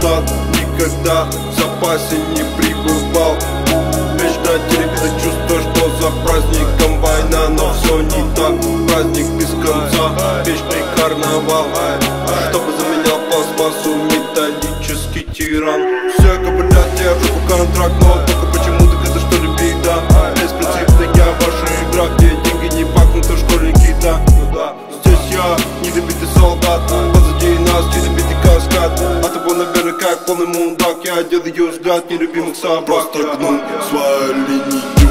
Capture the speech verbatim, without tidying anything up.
солдат никогда в запасе не пребывал. Вечно терпит чувство, что за праздником война, но все не так, праздник без конца, вечный карнавал. Чтобы заменял пластмассу металлический тиран. Все говорят, я жопу контракт, но только почему-то это что ли беда. Беспринципная ваша игра, где деньги не пахнут, а школьники, да. Здесь я, недобитый солдат, позади нас недобитый каскад. А того, наверное, как полный мудак, я делаю взгляд нелюбимых собак. Просто гну свои линии.